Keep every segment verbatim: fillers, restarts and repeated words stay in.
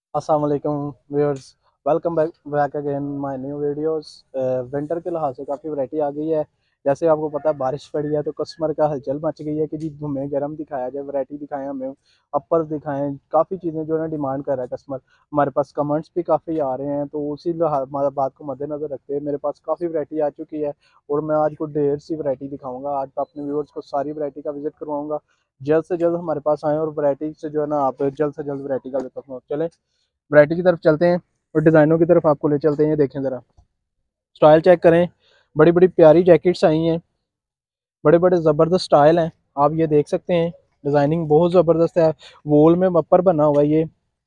अस्सलाम वालेकुम viewers, welcome back back again my new videos. Winter के लिहाज से काफ़ी वैरायटी आ गई है। जैसे आपको पता है बारिश पड़ी है तो कस्टमर का हलचल मच गई है कि जी हमें गर्म दिखाया जाए, वैरायटी दिखाएं, हमें अपर्स दिखाएं। काफ़ी चीज़ें जो है ना डिमांड कर रहा है कस्टमर। हमारे पास कमेंट्स भी काफ़ी आ रहे हैं, तो उसी लिहाज हमारा बात को मद्देनज़र रखते हुए मेरे पास काफ़ी वैरायटी आ चुकी है और मैं आज को ढेर सी वैरायटी दिखाऊंगा। आज मैं अपने व्यूअर्स को सारी वैरायटी का विजिट करवाऊंगा। जल्द से जल्द हमारे पास आएँ और वैरायटी से जो है ना आप जल्द से जल्द वैरायटी का लुत्फ़ चलें। वैरायटी की तरफ चलते हैं और डिज़ाइनों की तरफ आपको ले चलते हैं। ये देखें ज़रा, स्टाइल चेक करें। बड़ी बड़ी प्यारी जैकेट्स आई हैं, बड़े बड़े ज़बरदस्त स्टाइल हैं। आप ये देख सकते हैं, डिज़ाइनिंग बहुत ज़बरदस्त है। वोल में मप्पर बना हुआ है, ये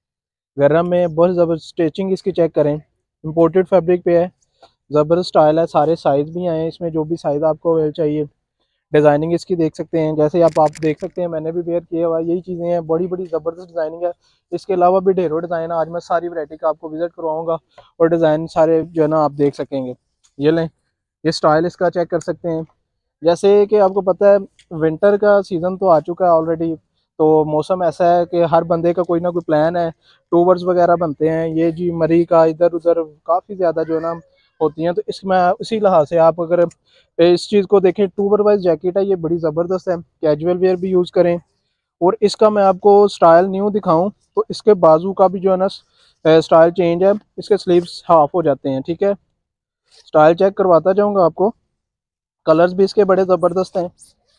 गरम में बहुत ज़बरदस्त। स्टिचिंग इसकी चेक करें, इम्पोर्टेड फैब्रिक पे है, ज़बरदस्त स्टाइल है। सारे साइज़ भी आए हैं इसमें, जो भी साइज़ आपको चाहिए। डिज़ाइनिंग इसकी देख सकते हैं, जैसे आप आप देख सकते हैं मैंने भी वेयर किया हुआ है। यही चीज़ें हैं, बड़ी बड़ी ज़बरदस्त डिज़ाइनिंग है। इसके अलावा भी ढेरों डिज़ाइन है। आज मैं सारी वैरायटी का आपको विजिट करवाऊंगा और डिज़ाइन सारे जो है ना आप देख सकेंगे। ये लें, ये स्टाइल इसका चेक कर सकते हैं। जैसे कि आपको पता है विंटर का सीज़न तो आ चुका है ऑलरेडी, तो मौसम ऐसा है कि हर बंदे का कोई ना कोई प्लान है। टूवर्स वगैरह बनते हैं, ये जी मरी का इधर उधर काफ़ी ज़्यादा जो है ना होती हैं। तो इसमें उसी लिहाज से आप अगर इस चीज़ को देखें, टूवर वाइज जैकेट है, ये बड़ी ज़बरदस्त है। कैजुअल वेयर भी यूज़ करें। और इसका मैं आपको स्टाइल न्यू दिखाऊं तो इसके बाजू का भी जो है ना स्टाइल चेंज है। इसके स्लीव्स हाफ हो जाते हैं, ठीक है। स्टाइल चेक करवाता जाऊंगा आपको। कलर्स भी इसके बड़े ज़बरदस्त हैं।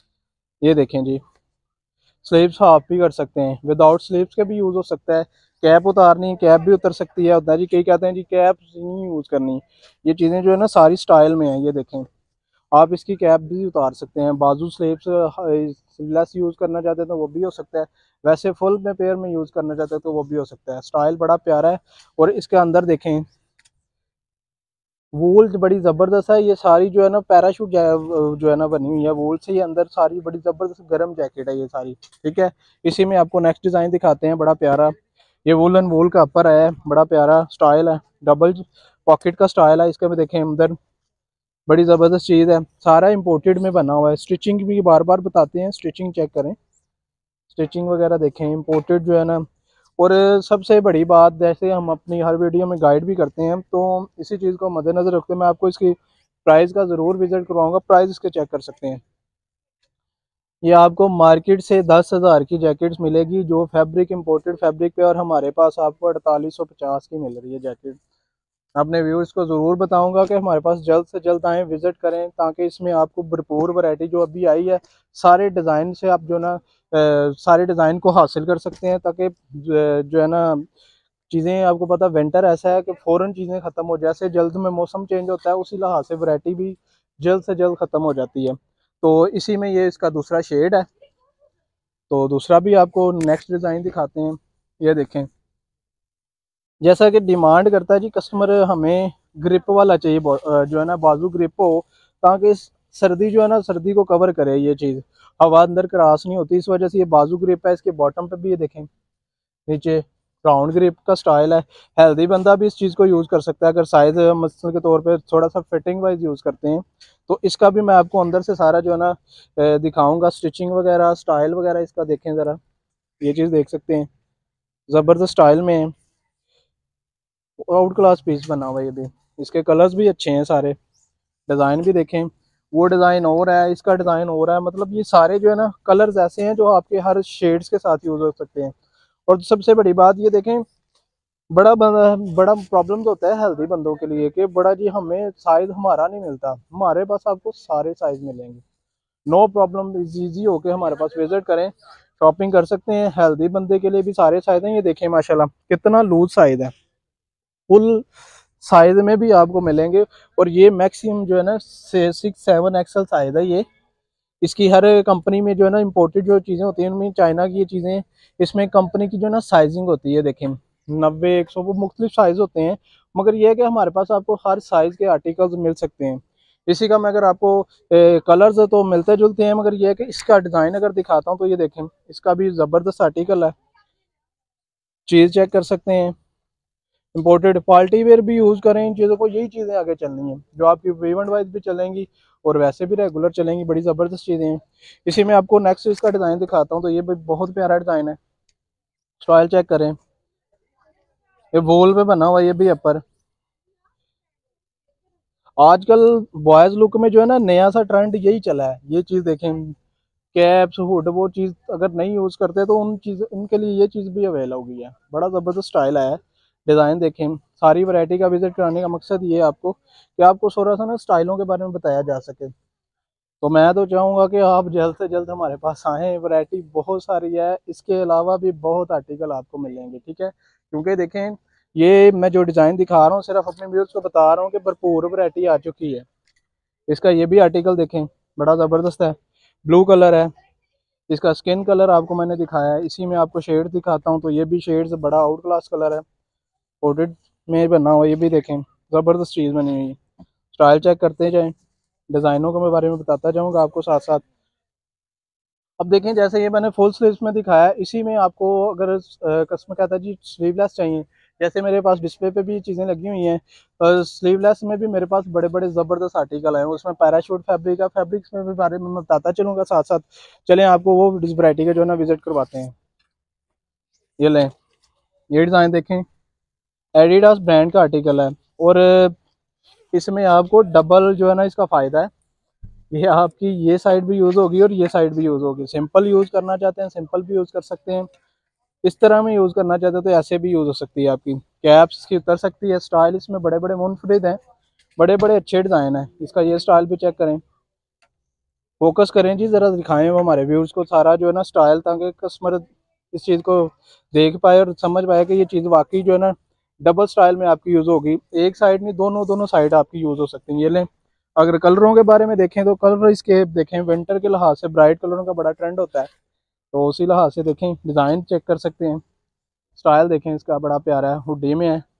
ये देखें जी, स्लीव्स हाफ भी कर सकते हैं, विदाउट स्लीव्स के भी यूज़ हो सकता है। कैप उतारनी, कैप भी उतर सकती है। होता है जी, कई कहते हैं जी कैप नहीं यूज़ करनी। ये चीज़ें जो है ना सारी स्टाइल में है। ये देखें, आप इसकी कैप भी उतार सकते हैं। बाजू स्लीव्स लेस यूज़ करना चाहते हैं तो वो भी हो सकता है। वैसे फुल में पेयर में यूज़ करना चाहते हैं तो वो भी हो सकता है। स्टाइल बड़ा प्यारा है। और इसके अंदर देखें, वूल बड़ी ज़बरदस्त है। ये सारी जो है ना पैराशूट जो है ना बनी हुई है वूल से। ये अंदर सारी बड़ी ज़बरदस्त गर्म जैकेट है ये सारी, ठीक है। इसी में आपको नेक्स्ट डिज़ाइन दिखाते हैं, बड़ा प्यारा। ये वूलन वूल का अपर है, बड़ा प्यारा स्टाइल है। डबल पॉकेट का स्टाइल है इसका भी। देखें अंदर बड़ी ज़बरदस्त चीज़ है। सारा इंपोर्टेड में बना हुआ है। स्टिचिंग भी बार बार बताते हैं, स्टिचिंग चेक करें। स्टिचिंग वगैरह देखें, इंपोर्टेड जो है ना। और सबसे बड़ी बात, जैसे हम अपनी हर वीडियो में गाइड भी करते हैं, तो इसी चीज़ को मद्देनज़र रखते हुए मैं आपको इसकी प्राइस का ज़रूर विजिट करवाऊंगा। प्राइस इसके चेक कर सकते हैं। ये आपको मार्केट से दस हज़ार की जैकेट्स मिलेगी, जो फैब्रिक इंपोर्टेड फैब्रिक पे, और हमारे पास आपको अड़तालीस सौ पचास की मिल रही है जैकेट। अपने व्यूअर्स को ज़रूर बताऊंगा कि हमारे पास जल्द से जल्द आएँ, विज़िट करें, ताकि इसमें आपको भरपूर वैरायटी जो अभी आई है सारे डिज़ाइन से आप जो ना सारे डिज़ाइन को हासिल कर सकते हैं। ताकि जो है ना चीज़ें, आपको पता विंटर ऐसा है कि फ़ौरन चीज़ें ख़त्म हो, जैसे जल्द में मौसम चेंज होता है उसी लिहाज से वैरायटी भी जल्द से जल्द ख़त्म हो जाती है। तो इसी में ये इसका दूसरा शेड है। तो दूसरा भी आपको नेक्स्ट डिज़ाइन दिखाते हैं। ये देखें, जैसा कि डिमांड करता है जी कस्टमर, हमें ग्रिप वाला चाहिए, जो है ना बाजू ग्रिप हो, ताकि सर्दी जो है ना सर्दी को कवर करे। ये चीज़ हवा अंदर क्रॉस नहीं होती, इस वजह से ये बाजू ग्रिप है। इसके बॉटम पे भी ये देखें, नीचे राउंड ग्रिप का स्टाइल है। हेल्दी बंदा भी इस चीज़ को यूज़ कर सकता है, अगर साइज मसल के तौर पे थोड़ा सा फिटिंग वाइज यूज़ करते हैं। तो इसका भी मैं आपको अंदर से सारा जो है ना दिखाऊंगा, स्टिचिंग वगैरह, स्टाइल वगैरह इसका देखें ज़रा। ये चीज़ देख सकते हैं, ज़बरदस्त स्टाइल में है। आउट क्लास पीस बना हुआ है ये भी। इसके कलर्स भी अच्छे हैं सारे। डिज़ाइन भी देखें, वो डिज़ाइन और है, इसका डिज़ाइन और है। मतलब ये सारे जो है ना कलर्स ऐसे हैं जो आपके हर शेड्स के साथ यूज़ हो सकते हैं। और सबसे बड़ी बात ये देखें, बड़ा बड़ा बड़ा प्रॉब्लम होता है हेल्दी बंदों के लिए कि बड़ा जी हमें साइज हमारा नहीं मिलता। हमारे पास आपको सारे साइज मिलेंगे, नो प्रॉब्लम। इजी होके हमारे पास विजिट करें, शॉपिंग कर सकते हैं। हेल्दी बंदे के लिए भी सारे साइज हैं। ये देखें माशाल्लाह कितना लूज साइज है, फुल साइज में भी आपको मिलेंगे। और ये मैक्सिमम जो है ना सिक्स सेवन एक्सल साइज है ये। इसकी हर कंपनी में जो है ना इंपोर्टेड जो चीज़ें होती हैं उनमें चाइना की ये चीज़ें, इसमें कंपनी की जो है ना साइजिंग होती है। देखें नब्बे एक सौ वो मुख्तलिफ साइज़ होते हैं, मगर ये है कि हमारे पास आपको हर साइज़ के आर्टिकल्स मिल सकते हैं। इसी का मैं अगर आपको कलर्स तो मिलते जुलते हैं, मगर ये है कि इसका डिज़ाइन अगर दिखाता हूँ तो ये देखें, इसका भी ज़बरदस्त आर्टिकल है। चीज़ चेक कर सकते हैं, इम्पोर्टेड पार्टी वेयर भी यूज़ करें इन चीज़ों को। यही चीज़ें आगे चलनी हैं जो आपकी इवेंट वाइज भी चलेंगी और वैसे भी रेगुलर चलेंगी। बड़ी ज़बरदस्त चीज़ें हैं। इसी में आपको नेक्स्ट इसका डिज़ाइन दिखाता हूँ। तो ये भी बहुत प्यारा डिज़ाइन है। स्टाइल चेक करें, ये वॉल पे बना हुआ, ये भी अपर। आजकल बॉयज लुक में जो है ना नया सा ट्रेंड यही चला है, ये चीज देखें, कैप्स हुड, वो चीज अगर नहीं यूज करते तो उन चीज उनके लिए ये चीज भी अवेल हो गई है। बड़ा जबरदस्त स्टाइल आया है। डिजाइन देखें, सारी वैरायटी का विजिट कराने का मकसद ये है आपको कि आपको थोड़ा सा ना स्टाइलों के बारे में बताया जा सके। तो मैं तो चाहूंगा कि आप जल्द से जल्द हमारे पास आएँ, वैरायटी बहुत सारी है, इसके अलावा भी बहुत आर्टिकल आपको मिलेंगे, ठीक है। क्योंकि देखें, ये मैं जो डिज़ाइन दिखा रहा हूँ सिर्फ अपने व्यूअर्स को बता रहा हूँ कि भरपूर वैरायटी आ चुकी है। इसका ये भी आर्टिकल देखें, बड़ा ज़बरदस्त है, ब्लू कलर है। इसका स्किन कलर आपको मैंने दिखाया है, इसी में आपको शेड दिखाता हूँ, तो ये भी शेड्स बड़ा आउट क्लास कलर है, कोटेड में बना हुआ। ये भी देखें, ज़बरदस्त चीज़ बनी हुई है। स्टाइल चेक करते जाएँ, डिज़ाइनों के बारे में बताता जाऊँगा आपको साथ साथ। अब देखें, जैसे ये मैंने फुल स्लीव्स में दिखाया है, इसी में आपको अगर कस्टमर कहता है जी स्लीवलेस चाहिए, जैसे मेरे पास डिस्प्ले पे भी चीज़ें लगी हुई हैं, स्लीवलेस में भी मेरे पास बड़े बड़े ज़बरदस्त आर्टिकल हैं। उसमें पैराशूट फैब्रिक है, फैब्रिक्स में भी बारे में मैं बताता चलूँगा साथ साथ। चलें आपको वो इस वैरायटी का जो है ना विजिट करवाते हैं। ये लें, ये डिज़ाइन देखें, एडिडास ब्रांड का आर्टिकल है, और इसमें आपको डबल जो है ना इसका फ़ायदा है, ये आपकी ये साइड भी यूज़ होगी और ये साइड भी यूज़ होगी। सिंपल यूज़ करना चाहते हैं सिंपल भी यूज़ कर सकते हैं, इस तरह में यूज़ करना चाहते हैं तो ऐसे भी यूज़ हो सकती है। आपकी कैप्स की उतर सकती है। स्टाइल इसमें बड़े बड़े मुनफरिद हैं, बड़े बड़े अच्छे डिज़ाइन हैं। इसका ये स्टाइल भी चेक करें, फोकस करें जी, ज़रा दिखाएं वो हमारे व्यूज़ को सारा जो है ना स्टाइल, ताकि कस्टमर इस चीज़ को देख पाए और समझ पाए कि ये चीज़ वाकई जो है ना डबल स्टाइल में आपकी यूज़ होगी। एक साइड नहीं, दोनों दोनों साइड आपकी यूज़ हो सकती हैं। ये लें, अगर कलरों के बारे में देखें तो कलर इसके देखें, विंटर के लिहाज से ब्राइट कलरों का बड़ा ट्रेंड होता है, तो उसी लिहाज से देखें, डिज़ाइन चेक कर सकते हैं। स्टाइल देखें, इसका बड़ा प्यारा है, हुडी में है।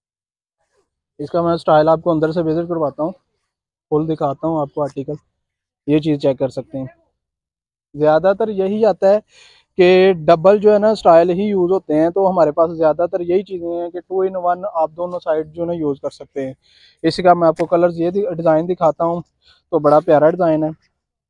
इसका मैं स्टाइल आपको अंदर से विजिट करवाता हूँ, फुल दिखाता हूँ आपको आर्टिकल, ये चीज़ चेक कर सकते हैं। ज़्यादातर यही आता है कि डबल जो है ना स्टाइल ही यूज़ होते हैं, तो हमारे पास ज़्यादातर यही चीज़ें हैं कि टू इन वन आप दोनों साइड जो है ना यूज़ कर सकते हैं। इसी का मैं आपको कलर्स ये डिज़ाइन दिखाता हूँ, तो बड़ा प्यारा डिज़ाइन है।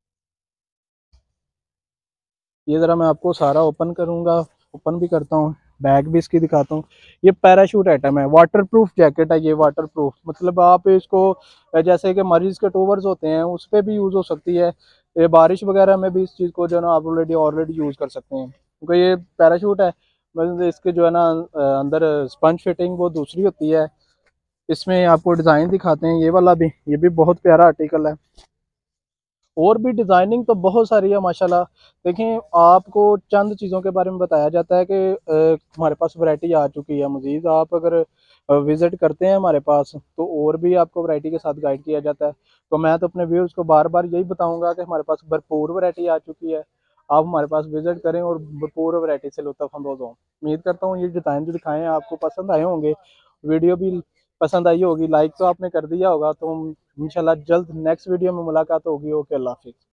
ये ज़रा मैं आपको सारा ओपन करूँगा, ओपन भी करता हूँ, बैग भी इसकी दिखाता हूँ। ये पैराशूट आइटम है, वाटर प्रूफ जैकेट है ये, वाटर प्रूफ मतलब आप इसको जैसे कि मरीज के टोवर्स होते हैं उस पर भी यूज़ हो सकती है। ये बारिश वगैरह में भी इस चीज़ को जो है ना आप ऑलरेडी ऑलरेडी यूज़ कर सकते हैं, क्योंकि ये पैराशूट है। मतलब इसके जो है ना अंदर स्पंज फिटिंग वो दूसरी होती है। इसमें आपको डिज़ाइन दिखाते हैं, ये वाला भी, ये भी बहुत प्यारा आर्टिकल है। और भी डिज़ाइनिंग तो बहुत सारी है माशाल्लाह। देखें, आपको चंद चीज़ों के बारे में बताया जाता है कि अ, हमारे पास वैरायटी आ चुकी है मज़ीद। आप अगर विज़िट करते हैं हमारे पास तो और भी आपको वैरायटी के साथ गाइड किया जाता है। तो मैं तो अपने व्यूअर्स को बार बार यही बताऊँगा कि हमारे पास भरपूर वैरायटी आ चुकी है, आप हमारे पास विज़िट करें और भरपूर वैरायटी से लुत्फ़अंदोज़ हों। उम्मीद करता हूँ ये डिज़ाइन जो दिखाए हैं आपको पसंद आए होंगे, वीडियो भी पसंद आई होगी, लाइक तो आपने कर दिया होगा। तो इंशाल्लाह जल्द नेक्स्ट वीडियो में मुलाकात होगी। ओके, अल्लाह हाफ़िज़।